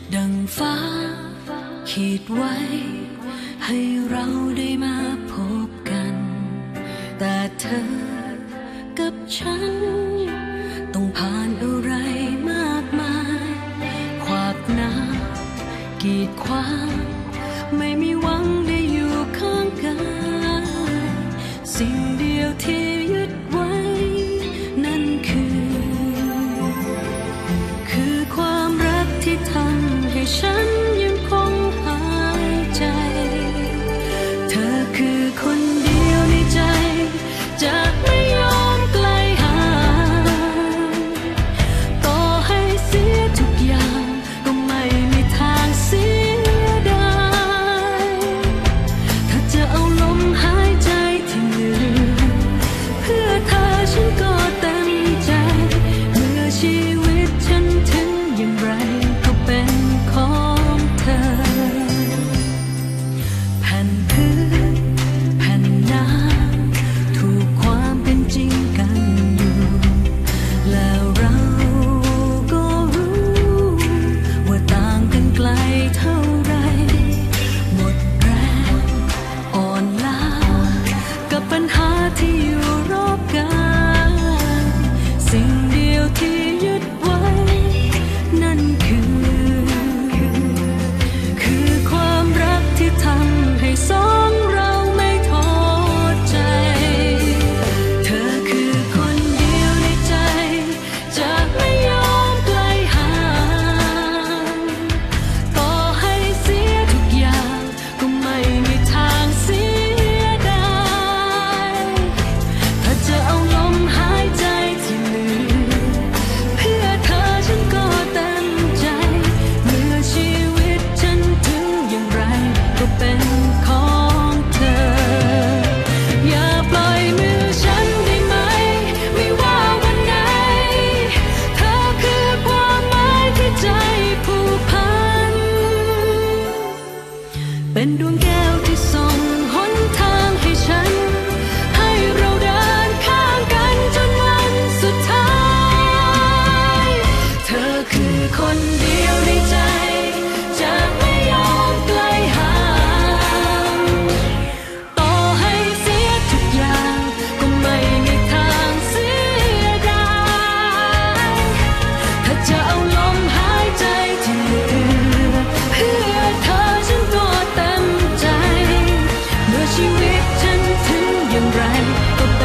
ดังฟ้าขีดไว้ให้เราได้มาพบกันแต่เธอกับฉันต้องผ่านอะไรมากมายขวากน้ำกีดขวางไม่มีหวังได้อยู่ข้างกันสิ่งเดียวที่ยึดไว้นั่นคือความรักที่ทำให้ฉันยังคงหายใจเธอคือคนเดียวในใจจะไม่ยอมไกลห่างต่อให้เสียทุกอย่างก็ไม่มีทางเสียดายถ้าจะเอาลมหายใจที่เหลือเพื่อเธอฉันก็เต็มใจเมื่อชีวิตฉันถึงอย่างไรก็เป็นของเธอแผ่นพื้นแผ่นน้ำถูกความเป็นจริงกันอยู่แล้วเราก็รู้ว่าต่างกันไกลเท่าไรหมดแรงอ่อนล้ากับปัญหาที่อยู่รอบกายสิ่งเดียวที่ยึดไว้นั่นคือความรักที่ทำให้สองเราไม่ท้อใจเธอคือคนเดียวในใจจะไม่ยอมไกลห่างต่อให้เสียทุกอย่างก็ไม่มีทางเสียดายถ้าจะเอาลมหายใจที่เหลือเพื่อเธอฉันก็เต็มใจเมื่อชีวิตฉันถึงอย่างไรก็เป็นของเธออย่าปล่อยมือฉันได้ไหมไม่ว่าวันไหนเธอคือความหมายที่ใจผูกพันเป็นดวงแก้วที่ส่องหนทางให้ฉันให้เราเดินข้างกันจนวันสุดท้ายเธอคือคนเดียวในใจจะไม่ยอมไกลห่างต่อให้เสียทุกอย่างก็ไม่มีทางเสียดายถ้าจะเอาลมหายใจที่เหลือเพื่อเธอฉันก็เต็มใจเมื่อชีวิตฉันถึงอย่างไรก็เป็